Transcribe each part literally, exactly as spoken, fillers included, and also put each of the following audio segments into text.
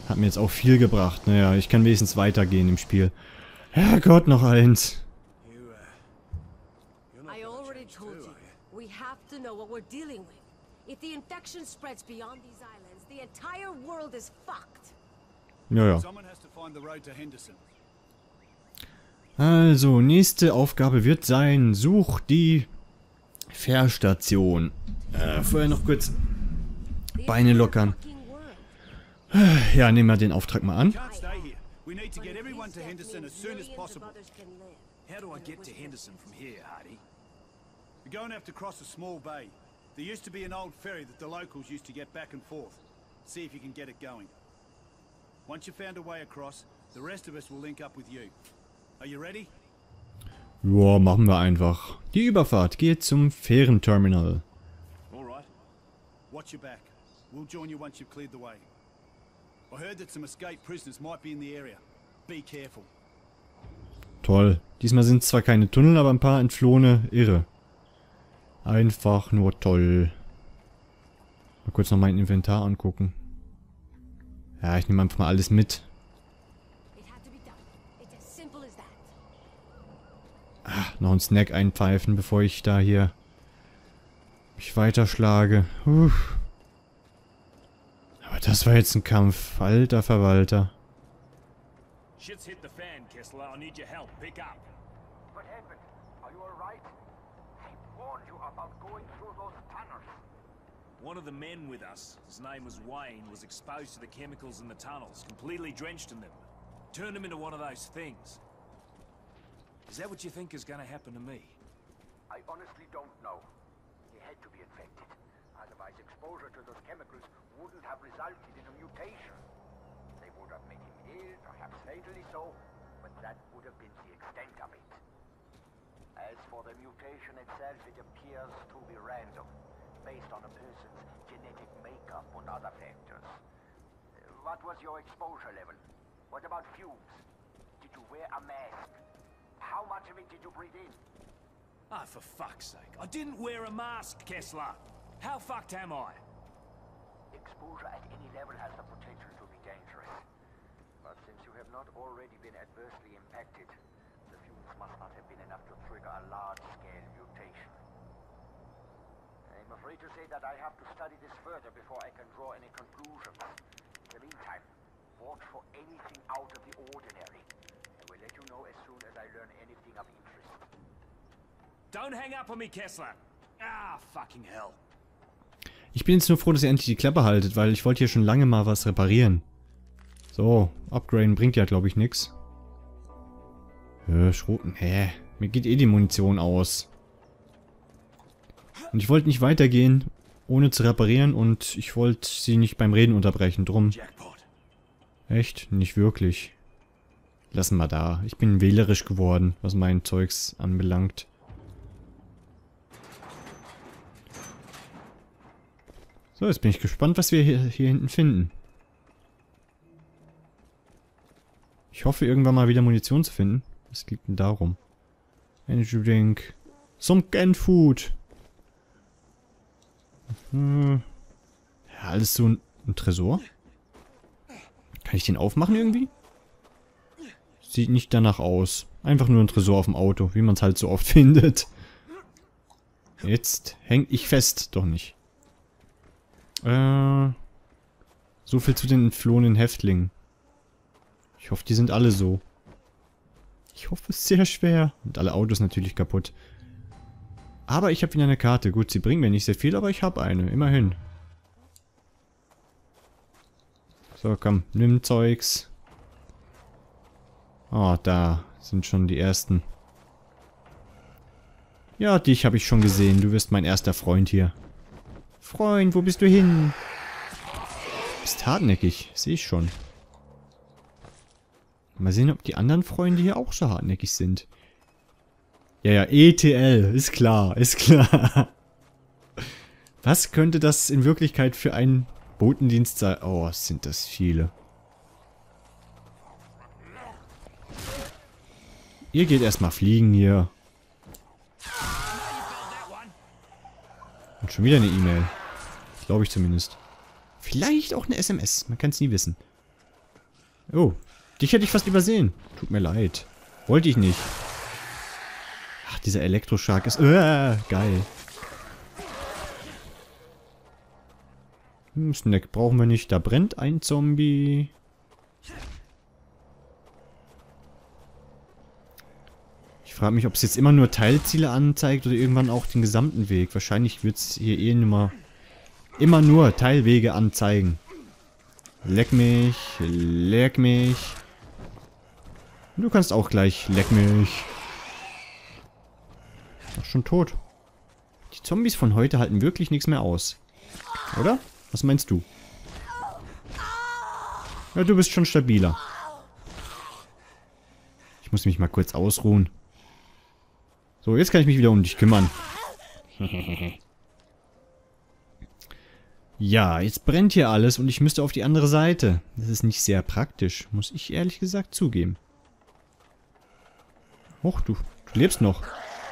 Hat mir jetzt auch viel gebracht. Naja, ich kann wenigstens weitergehen im Spiel. Herrgott, noch eins. I already told you, we have to know what we're dealing with. If the infection spreads beyond these islands, the entire world is fucked. Ja, ja. Also, nächste Aufgabe wird sein, such die Fährstation. Äh, vorher noch kurz Beine lockern. Ja, nehmen wir den Auftrag mal an. We need to get everyone to Henderson as soon as possible. How do I get to Henderson from here, Hardy? We're going to have to cross a small bay. There used to be an old ferry that the locals used to get back and forth. See if you can get it going. Once you've found a way across, the rest of us will link up with you. Are you ready? Ja, machen wir einfach. Die Überfahrt geht zum Fährenterminal. All right. Watch your back. We'll join you once you've cleared the way. I heard that some escaped prisoners might be in the area. Be careful. Toll. Diesmal sind zwar keine Tunnel, aber ein paar entflohene Irre. Einfach nur toll. Mal kurz noch mein Inventar angucken. Ja, ich nehme einfach mal alles mit. Ah, noch einen Snack einpfeifen, bevor ich da hier mich weiterschlage. Uff. Aber das war jetzt ein Kampf. Alter Verwalter. Shit's hit the fan, Kessler. I need your help. Pick up. What happened? Are you alright? I warned you about going through those tunnels. One of the men with us, his name was Wayne, was exposed to the chemicals in the tunnels, completely drenched in them. Turned him into one of those things. Is that what you think is gonna happen to me? I honestly don't know. He had to be infected. Otherwise, exposure to those chemicals wouldn't have resulted in a mutation. They would have made him ill, perhaps fatally so, but that would have been the extent of it. As for the mutation itself, it appears to be random, based on a person's genetic makeup and other factors. Uh, what was your exposure level? What about fumes? Did you wear a mask? How much of it did you breathe in? Ah, for fuck's sake. I didn't wear a mask, Kessler. How fucked am I? Exposure at any level has the potential to be dangerous. But since you have not already been adversely impacted, the fumes must not have been enough to trigger a large-scale mutation. I'm afraid to say that I have to study this further before I can draw any conclusions. In the meantime, watch for anything out of the ordinary. I will let you know as soon as I learn anything of interest. Don't hang up on me, Kessler. Ah, fucking hell. Ich bin jetzt nur froh, dass ihr endlich die Klappe haltet, weil ich wollte hier schon lange mal was reparieren. So, upgraden bringt ja, glaube ich, nix. Äh, Schroten. Hä? Mir geht eh die Munition aus. Und ich wollte nicht weitergehen, ohne zu reparieren, und ich wollte sie nicht beim Reden unterbrechen, drum. Echt? Nicht wirklich. Lassen wir da. Ich bin wählerisch geworden, was mein Zeugs anbelangt. So, jetzt bin ich gespannt, was wir hier, hier hinten finden. Ich hoffe, irgendwann mal wieder Munition zu finden. Was liegt denn darum? Energy Drink. Some canned food. Hm. Ja, alles so ein, ein Tresor. Kann ich den aufmachen irgendwie? Sieht nicht danach aus. Einfach nur ein Tresor auf dem Auto, wie man es halt so oft findet. Jetzt häng ich fest. Doch nicht. Äh, so viel zu den entflohenen Häftlingen. Ich hoffe, die sind alle so. Ich hoffe, es ist sehr schwer. Und alle Autos natürlich kaputt. Aber ich habe wieder eine Karte. Gut, sie bringt mir nicht sehr viel, aber ich habe eine. Immerhin. So, komm. Nimm Zeugs. Oh, da sind schon die ersten. Ja, dich habe ich schon gesehen. Du wirst mein erster Freund hier. Freund, wo bist du hin? Du bist hartnäckig, sehe ich schon. Mal sehen, ob die anderen Freunde hier auch so hartnäckig sind. Ja, ja, E T L, ist klar, ist klar. Was könnte das in Wirklichkeit für ein Botendienst sein? Oh, sind das viele. Ihr geht erstmal fliegen hier. Und schon wieder eine E-Mail. Glaube ich zumindest. Vielleicht auch eine S M S. Man kann es nie wissen. Oh, dich hätte ich fast übersehen. Tut mir leid. Wollte ich nicht. Ach, dieser Elektrostark ist... Äh, geil. Hm, Snack brauchen wir nicht. Da brennt ein Zombie. Ich frage mich, ob es jetzt immer nur Teilziele anzeigt oder irgendwann auch den gesamten Weg. Wahrscheinlich wird es hier eh immer, immer nur Teilwege anzeigen. Leck mich, leck mich. Du kannst auch gleich leck mich. Ach, schon tot. Die Zombies von heute halten wirklich nichts mehr aus. Oder? Was meinst du? Ja, du bist schon stabiler. Ich muss mich mal kurz ausruhen. So, jetzt kann ich mich wieder um dich kümmern. Ja, jetzt brennt hier alles und ich müsste auf die andere Seite. Das ist nicht sehr praktisch, muss ich ehrlich gesagt zugeben. Och, du, du lebst noch.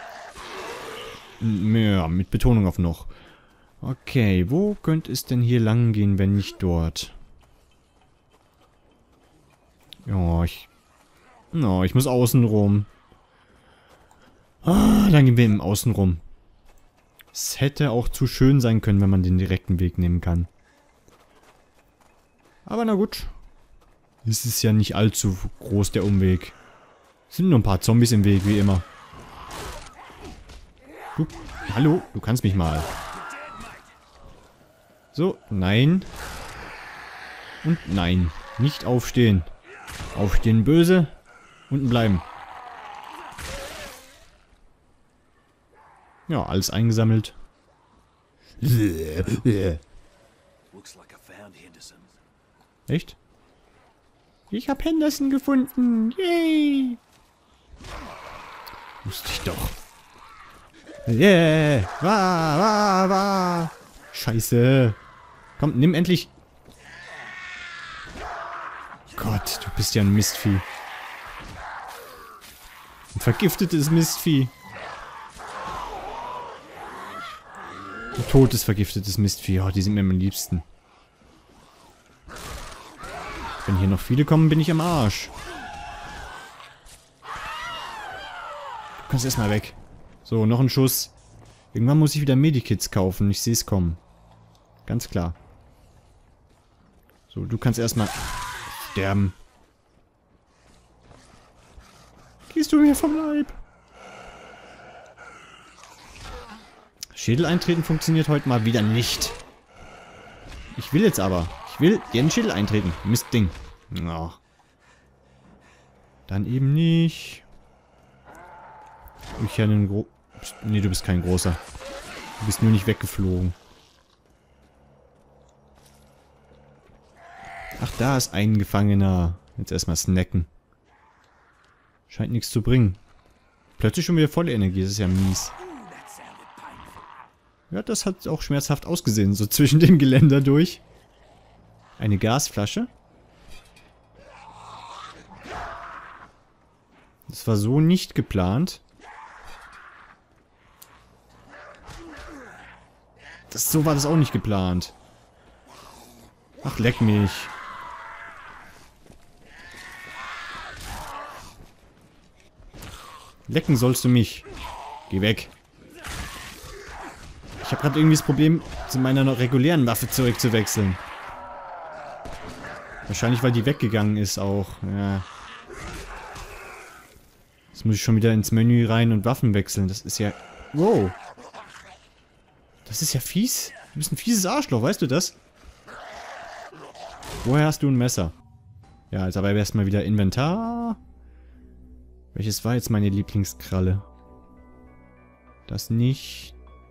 Ja, mit Betonung auf noch. Okay, wo könnte es denn hier lang gehen, wenn nicht dort? Ja, ich... No, ich muss außen rum. Ah, dann gehen wir im Außen rum. Es hätte auch zu schön sein können, wenn man den direkten Weg nehmen kann. Aber na gut. Es ist ja nicht allzu groß, der Umweg. Es sind nur ein paar Zombies im Weg, wie immer. Du, hallo, du kannst mich mal. So, nein. Und nein. Nicht aufstehen. Aufstehen böse. Unten bleiben. Ja, alles eingesammelt. Echt? Ich hab Henderson gefunden. Yay! Wusste ich doch. Yeah! Wah, wah, wah! Scheiße! Komm, nimm endlich... Gott, du bist ja ein Mistvieh. Ein vergiftetes Mistvieh. Ein totes, vergiftetes Mistvieh. Oh, die sind mir am liebsten. Wenn hier noch viele kommen, bin ich am Arsch. Du kannst erstmal weg. So, noch ein Schuss. Irgendwann muss ich wieder Medikits kaufen. Ich sehe es kommen. Ganz klar. So, du kannst erstmal sterben. Gehst du mir vom Leib? Schädel eintreten funktioniert heute mal wieder nicht. Ich will jetzt aber. Ich will dir einen Schädel eintreten. Mistding. Oh. Dann eben nicht. Ich hätte einen gro... Nee, du bist kein großer. Du bist nur nicht weggeflogen. Ach, da ist ein Gefangener. Jetzt erstmal snacken. Scheint nichts zu bringen. Plötzlich schon wieder volle Energie. Das ist ja mies. Ja, das hat auch schmerzhaft ausgesehen. So zwischen dem Geländer durch. Eine Gasflasche. Das war so nicht geplant. Das, so war das auch nicht geplant. Ach, leck mich. Lecken sollst du mich. Geh weg. Ich habe gerade irgendwie das Problem, zu meiner noch regulären Waffe zurückzuwechseln. Wahrscheinlich, weil die weggegangen ist auch. Ja. Jetzt muss ich schon wieder ins Menü rein und Waffen wechseln. Das ist ja... Wow. Das ist ja fies. Du bist ein fieses Arschloch, weißt du das? Woher hast du ein Messer? Ja, jetzt aber erstmal wieder Inventar. Welches war jetzt meine Lieblingskralle? Das nicht.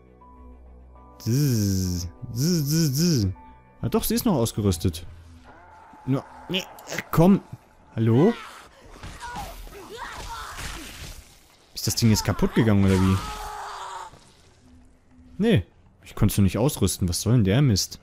Zzz. Zzz, zzz, zzz. Ah doch, sie ist noch ausgerüstet. Nur, nee, komm. Hallo? Ist das Ding jetzt kaputt gegangen oder wie? Nee, ich konnte es nur nicht ausrüsten. Was soll denn der Mist?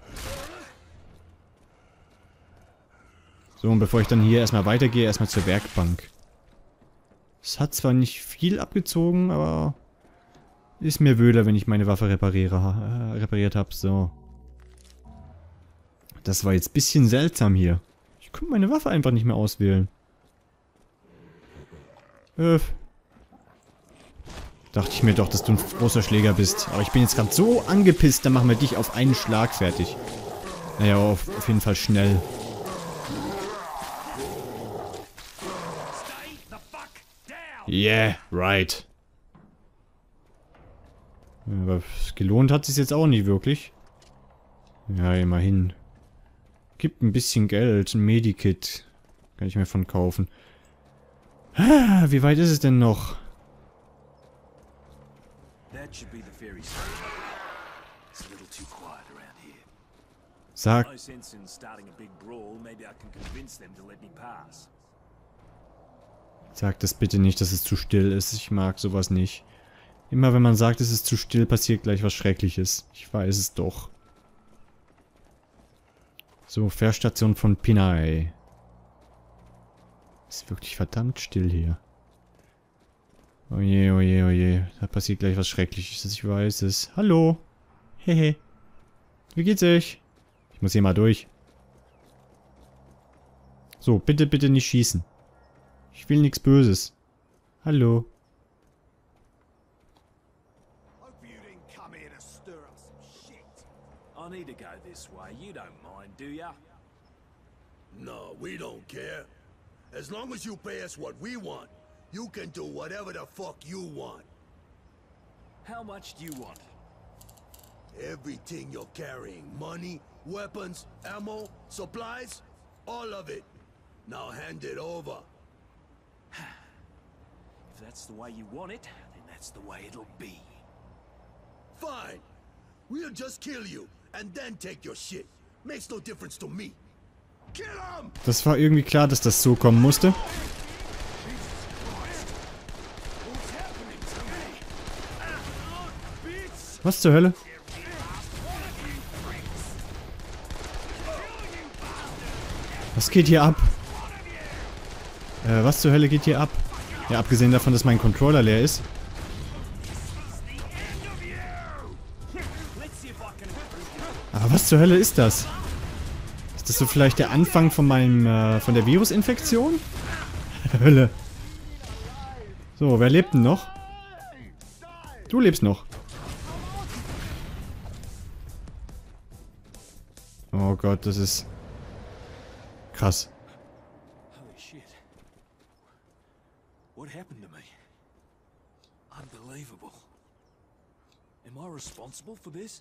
So, und bevor ich dann hier erstmal weitergehe, erstmal zur Werkbank. Es hat zwar nicht viel abgezogen, aber ist mir wöhler, wenn ich meine Waffe repariere, äh, repariert habe. So. Das war jetzt ein bisschen seltsam hier. Ich kann meine Waffe einfach nicht mehr auswählen. Äh. Dachte ich mir doch, dass du ein großer Schläger bist. Aber ich bin jetzt gerade so angepisst, dann machen wir dich auf einen Schlag fertig. Naja, auf, auf jeden Fall schnell. Yeah, right. Aber gelohnt hat es jetzt auch nicht wirklich. Ja, immerhin. Gibt ein bisschen Geld, ein Medikit. Kann ich mir von kaufen. Ah, wie weit ist es denn noch? Sag. Sag das bitte nicht, dass es zu still ist. Ich mag sowas nicht. Immer wenn man sagt, es ist zu still, passiert gleich was Schreckliches. Ich weiß es doch. So, Fährstation von Pinay. Ist wirklich verdammt still hier. Oje, oje, oje. Da passiert gleich was Schreckliches. Ich weiß es. Hallo. Hehe. Wie geht's euch? Ich muss hier mal durch. So, bitte, bitte nicht schießen. Ich will nichts Böses. Hallo. I need to go this way. You don't mind, do ya? No, we don't care. As long as you pay us what we want, you can do whatever the fuck you want. How much do you want? Everything you're carrying. Money, weapons, ammo, supplies, all of it. Now hand it over. If that's the way you want it, then that's the way it'll be. Fine. We'll just kill you and then take your shit. Makes no difference to me. Kill him! Das war irgendwie klar, dass das so kommen musste. Was zur Hölle? Was geht hier ab? Äh, was zur Hölle geht hier ab? Ja, abgesehen davon, dass mein Controller leer ist. Aber was zur Hölle ist das? Ist das so vielleicht der Anfang von meinem, äh, von der Virusinfektion? Hölle. So, wer lebt denn noch? Du lebst noch. Oh Gott, das ist krass. Holy shit. What happened to me? Unbelievable. Am I responsible for this?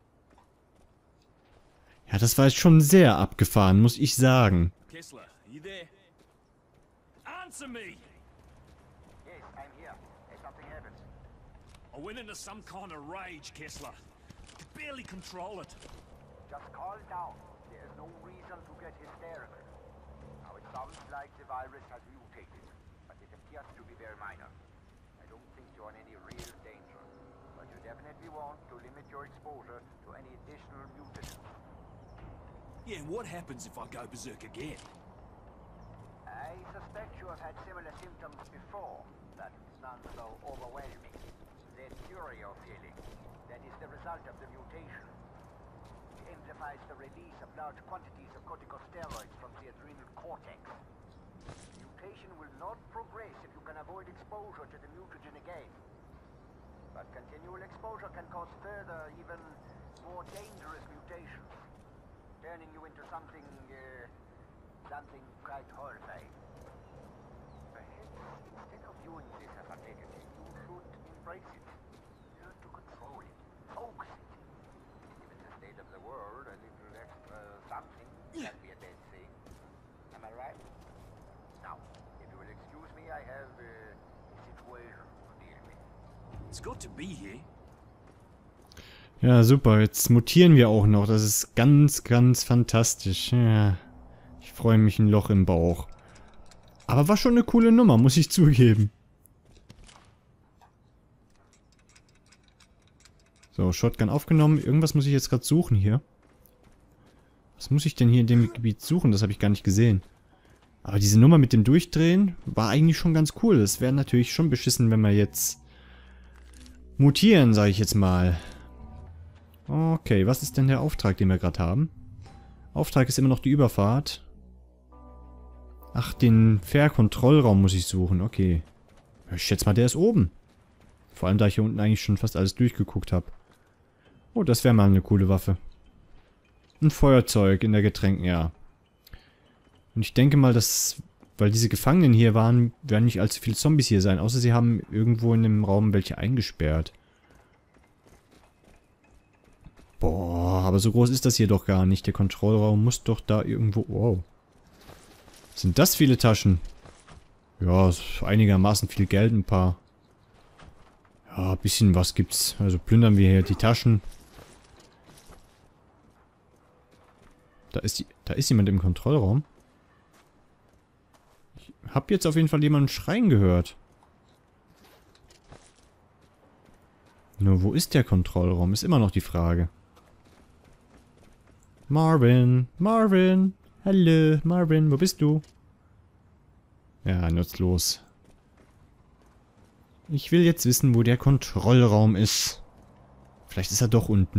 Ja, das war jetzt schon sehr abgefahren, muss ich sagen. Kessler, are you there? Answer me! Yes, I'm here. Has something happened? I went into some kind of rage, Kessler. I could barely control it. Just calm down. There is no reason to get hysterical. Now it sounds like the virus has mutated, but it appears to be very minor. I don't think you're in any real danger, but you definitely want to limit your exposure to any additional mutagens. Yeah, and what happens if I go berserk again? I suspect you have had similar symptoms before, but none so overwhelming. That fury you're feeling, that is the result of the mutation. It amplifies the release of large quantities of corticosteroids from the adrenal cortex. Mutation will not progress if you can avoid exposure to the mutagen again. But continual exposure can cause further, even more dangerous mutations, turning you into something, uh, something quite horrifying. Perhaps instead of viewing this as a negative, you should embrace it. Learn to control it, focus it. Given the state of the world, a little extra something can be a bad thing. Am I right? Now, if you will excuse me, I have uh, a situation to deal with. It's got to be here. Ja, super. Jetzt mutieren wir auch noch. Das ist ganz, ganz fantastisch. Ja. Ich freue mich ein Loch im Bauch. Aber war schon eine coole Nummer, muss ich zugeben. So, Shotgun aufgenommen. Irgendwas muss ich jetzt gerade suchen hier. Was muss ich denn hier in dem Gebiet suchen? Das habe ich gar nicht gesehen. Aber diese Nummer mit dem Durchdrehen war eigentlich schon ganz cool. Es wäre natürlich schon beschissen, wenn wir jetzt mutieren, sage ich jetzt mal. Okay, was ist denn der Auftrag, den wir gerade haben? Auftrag ist immer noch die Überfahrt. Ach, den Fährkontrollraum muss ich suchen. Okay. Ich schätze mal, der ist oben. Vor allem, da ich hier unten eigentlich schon fast alles durchgeguckt habe. Oh, das wäre mal eine coole Waffe. Ein Feuerzeug in der Getränken, ja. Und ich denke mal, dass... Weil diese Gefangenen hier waren, werden nicht allzu viele Zombies hier sein. Außer sie haben irgendwo in dem Raum welche eingesperrt. Boah, aber so groß ist das hier doch gar nicht. Der Kontrollraum muss doch da irgendwo... Wow. Sind das viele Taschen? Ja, einigermaßen viel Geld, ein paar. Ja, ein bisschen was gibt's. Also plündern wir hier die Taschen. Da ist die, da ist jemand im Kontrollraum. Ich hab jetzt auf jeden Fall jemanden schreien gehört. Nur wo ist der Kontrollraum? Ist immer noch die Frage. Marvin, Marvin, hallo, Marvin, wo bist du? Ja, nutzlos. Ich will jetzt wissen, wo der Kontrollraum ist. Vielleicht ist er doch unten.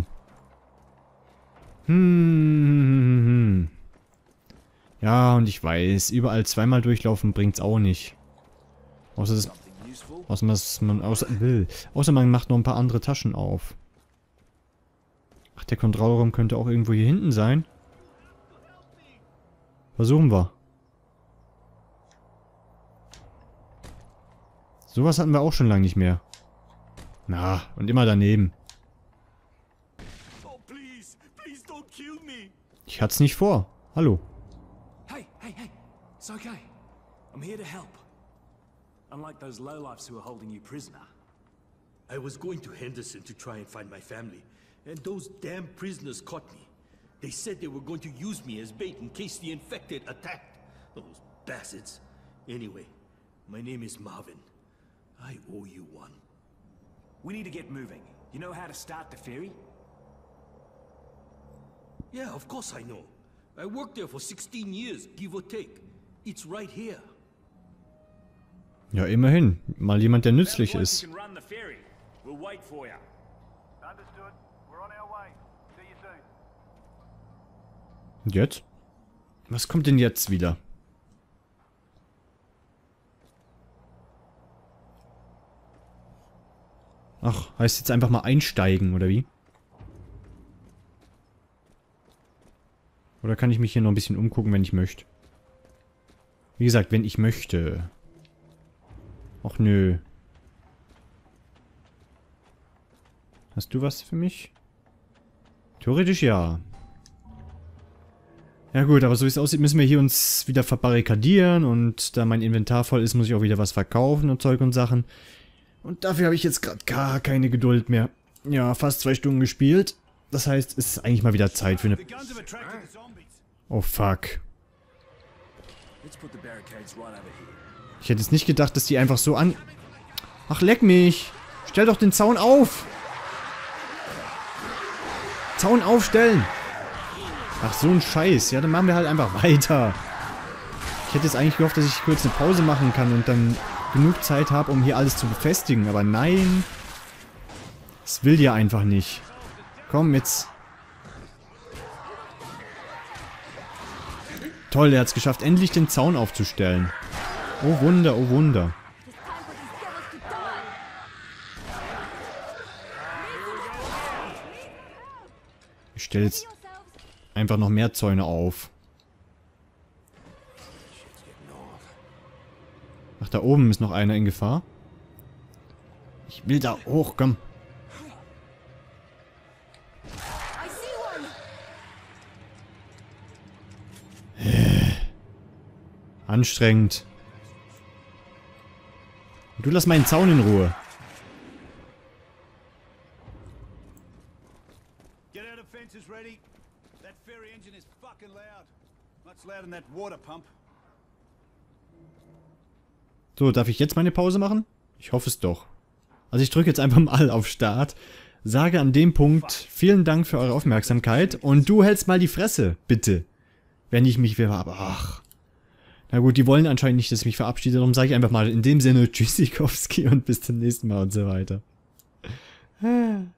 Hm. Ja, und ich weiß, überall zweimal durchlaufen bringt's auch nicht. Außer das, außer, dass man, außer, will. außer man macht noch ein paar andere Taschen auf. Ach, der Kontrollraum könnte auch irgendwo hier hinten sein. Versuchen wir. Sowas hatten wir auch schon lange nicht mehr. Na, und immer daneben. Ich hat's nicht vor. Hallo. Hey, hey, hey. It's okay. I'm here to help. Unlike those lowlifes who are holding you prisoner. I was going to Henderson to try and find my family, and those damn prisoners caught me. They said they were going to use me as bait in case the infected attacked. Those bastards. Anyway, my name is Marvin. I owe you one. We need to get moving. You know how to start the ferry? Yeah, of course I know. I worked there for sixteen years, give or take. It's right here. Ja, immerhin. Mal jemand, der nützlich ist. Und jetzt? Was kommt denn jetzt wieder? Ach, heißt jetzt einfach mal einsteigen, oder wie? Oder kann ich mich hier noch ein bisschen umgucken, wenn ich möchte? Wie gesagt, wenn ich möchte. Ach nö. Hast du was für mich? Theoretisch ja. Ja gut, aber so wie es aussieht, müssen wir hier uns wieder verbarrikadieren. Und da mein Inventar voll ist, muss ich auch wieder was verkaufen und Zeug und Sachen. Und dafür habe ich jetzt gerade gar keine Geduld mehr. Ja, fast zwei Stunden gespielt. Das heißt, es ist eigentlich mal wieder Zeit für eine... Oh fuck. Ich hätte jetzt nicht gedacht, dass die einfach so an... Ach, leck mich! Stell doch den Zaun auf! Zaun aufstellen! Ach, so ein Scheiß. Ja, dann machen wir halt einfach weiter. Ich hätte jetzt eigentlich gehofft, dass ich kurz eine Pause machen kann und dann genug Zeit habe, um hier alles zu befestigen. Aber nein. Das will ja einfach nicht. Komm, jetzt. Toll, der hat es geschafft, endlich den Zaun aufzustellen. Oh Wunder, oh Wunder. Ich stelle jetzt einfach noch mehr Zäune auf. Ach, da oben ist noch einer in Gefahr. Ich will da hoch, komm. Äh, anstrengend. Du lass meinen Zaun in Ruhe. So, darf ich jetzt meine Pause machen? Ich hoffe es doch. Also ich drücke jetzt einfach mal auf Start. Sage an dem Punkt vielen Dank für eure Aufmerksamkeit. Und du hältst mal die Fresse, bitte. Wenn ich mich verhabe. Ach. Na gut, die wollen anscheinend nicht, dass ich mich verabschiede. Darum sage ich einfach mal in dem Sinne Tschüssikowski und bis zum nächsten Mal und so weiter.